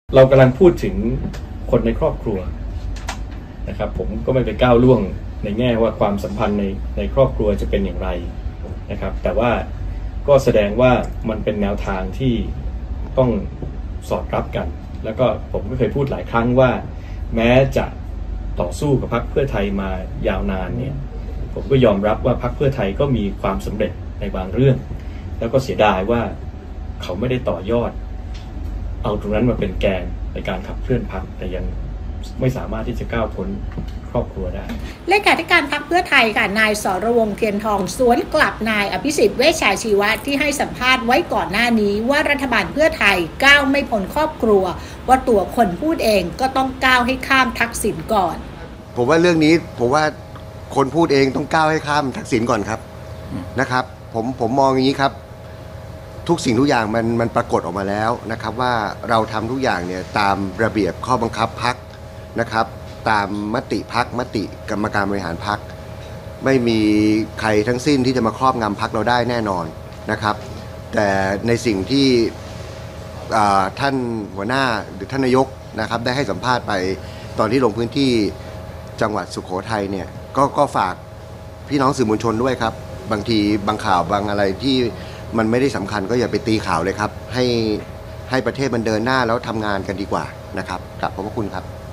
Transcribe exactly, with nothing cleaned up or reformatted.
เรากำลังพูดถึงคนในครอบครัวนะครับผมก็ไม่ไปก้าวล่วงในแง่ว่าความสัมพันธ์ในในครอบครัวจะเป็นอย่างไรนะครับแต่ว่าก็แสดงว่ามันเป็นแนวทางที่ต้องสอดรับกันแล้วก็ผมก็เคยพูดหลายครั้งว่าแม้จะต่อสู้กับพรรคเพื่อไทยมายาวนานเนี่ยผมก็ยอมรับว่าพรรคเพื่อไทยก็มีความสำเร็จในบางเรื่องแล้วก็เสียดายว่าเขาไม่ได้ต่อยอดเอาตรงนั้นมาเป็นแกนในการขับเคลื่อนพรรคแต่ยังไม่สามารถที่จะก้าวพ้นครอบครัวได้เลขาธิการพรรคเพื่อไทยค่ะนายสรวงศ์เทียนทองสวนกลับนายอภิสิทธิ์เวชชาชีวะที่ให้สัมภาษณ์ไว้ก่อนหน้านี้ว่ารัฐบาลเพื่อไทยก้าวไม่พ้นครอบครัวว่าตัวคนพูดเองก็ต้องก้าวให้ข้ามทักษิณก่อนผมว่าเรื่องนี้ผมว่าคนพูดเองต้องก้าวให้ข้ามทักษิณก่อนครับนะครับผมผมมองอย่างนี้ครับทุกสิ่งทุกอย่างมันมันปรากฏออกมาแล้วนะครับว่าเราทำทุกอย่างเนี่ยตามระเบียบข้อบังคับพรรคนะครับตามมติพรรคมติกรรมการบริหารพรรคไม่มีใครทั้งสิ้นที่จะมาครอบงำพรรคเราได้แน่นอนนะครับแต่ในสิ่งที่ท่านหัวหน้าหรือท่านนายกนะครับได้ให้สัมภาษณ์ไปตอนที่ลงพื้นที่จังหวัดสุโขทัยเนี่ยก็ก็ฝากพี่น้องสื่อมวลชนด้วยครับบางทีบางข่าวบางอะไรที่มันไม่ได้สำคัญก็อย่าไปตีข่าวเลยครับให้ให้ประเทศมันเดินหน้าแล้วทำงานกันดีกว่านะครับขอบพระคุณครับ